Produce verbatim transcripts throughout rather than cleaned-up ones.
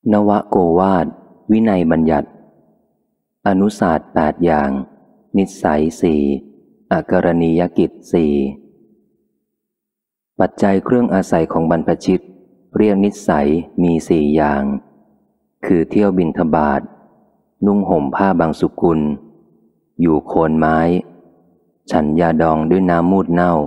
นวโกวาทวินัยบัญญัติอนุศาสตร์แปดอย่าง นิสัยสี่อาการณียกิจสี่ปัจจัยเครื่องอาศัยของบรรพชิตเรียกนิสัยมีสี่อย่าง คือเที่ยวบิณฑบาตนุ่งห่มผ้าบางสุกุลอยู่โคนไม้ ฉันยาดองด้วยน้ำมูดเน่า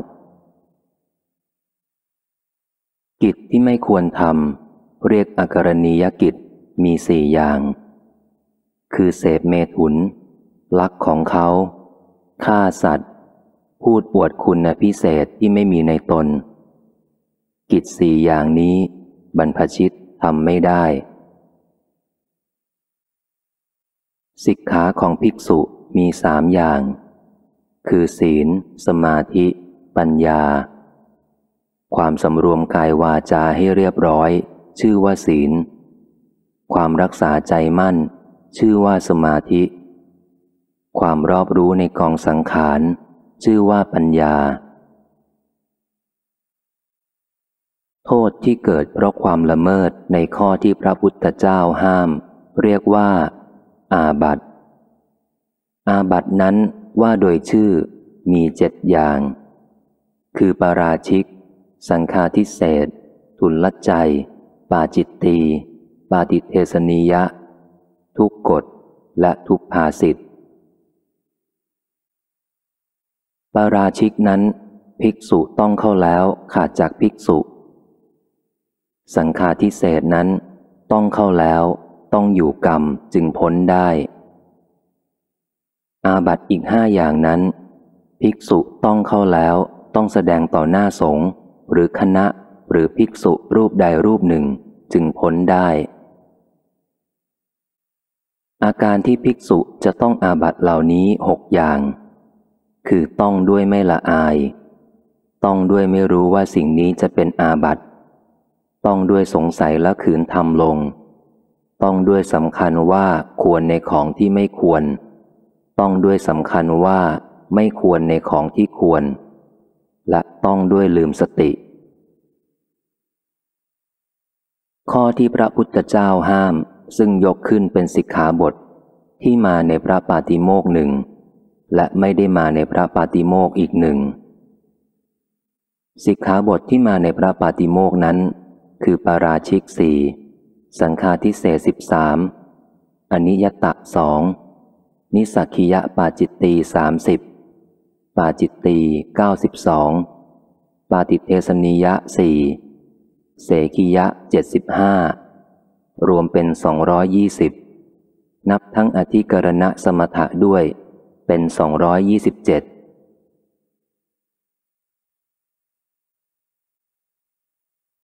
กิจที่ไม่ควรทำเรียกอาการณียกิจมีสี่อย่าง คือเสพเมถุนลักของเขาฆ่าสัตว์พูดอวดคุณพิเศษที่ไม่มีในตนกิจสี่อย่างนี้บรรพชิตทำไม่ได้สิกขาของภิกษุมีสามอย่าง คือศีลสมาธิปัญญาความสำรวมกายวาจาให้เรียบร้อยชื่อว่าศีลความรักษาใจมั่นชื่อว่าสมาธิความรอบรู้ในกองสังขารชื่อว่าปัญญาโทษที่เกิดเพราะความละเมิดในข้อที่พระพุทธเจ้าห้ามเรียกว่าอาบัติอาบัตินั้นว่าโดยชื่อมีเจ็ดอย่าง คือปาราชิกสังฆาทิเศษทุลใจปาจิตตีปาติเทสนิยะทุกกฎและทุกภาสิทธิปาราชิกนั้นภิกษุต้องเข้าแล้วขาดจากภิกษุสังฆาทิเศษนั้นต้องเข้าแล้วต้องอยู่กรรมจึงพ้นได้อาบัติอีกห้าอย่างนั้นภิกษุต้องเข้าแล้วต้องแสดงต่อหน้าสงฆ์หรือคณะหรือภิกษุรูปใดรูปหนึ่งจึงพ้นได้อาการที่ภิกษุจะต้องอาบัติเหล่านี้หกอย่างคือต้องด้วยไม่ละอายต้องด้วยไม่รู้ว่าสิ่งนี้จะเป็นอาบัติต้องด้วยสงสัยและขืนทำลงต้องด้วยสำคัญว่าควรในของที่ไม่ควรต้องด้วยสำคัญว่าไม่ควรในของที่ควรและต้องด้วยลืมสติข้อที่พระพุทธเจ้าห้ามซึ่งยกขึ้นเป็นสิกขาบทที่มาในพระปาติโมกข์หนึ่งและไม่ได้มาในพระปาติโมกข์อีกหนึ่งสิกขาบทที่มาในพระปาติโมกข์นั้นคือปาราชิกสี่สังฆาทิเศษสิบสามอนิยตะสองนิสักขิยะปาจิตตีสามสิบปาจิตตีเก้าสิบสองปาติเทสนิยะสี่เสกิยะเจ็ดสิบห้ารวมเป็นสองร้อยยี่สิบนับทั้งอธิกรณะสมถะด้วยเป็นสองร้อยยี่สิบเจ็ด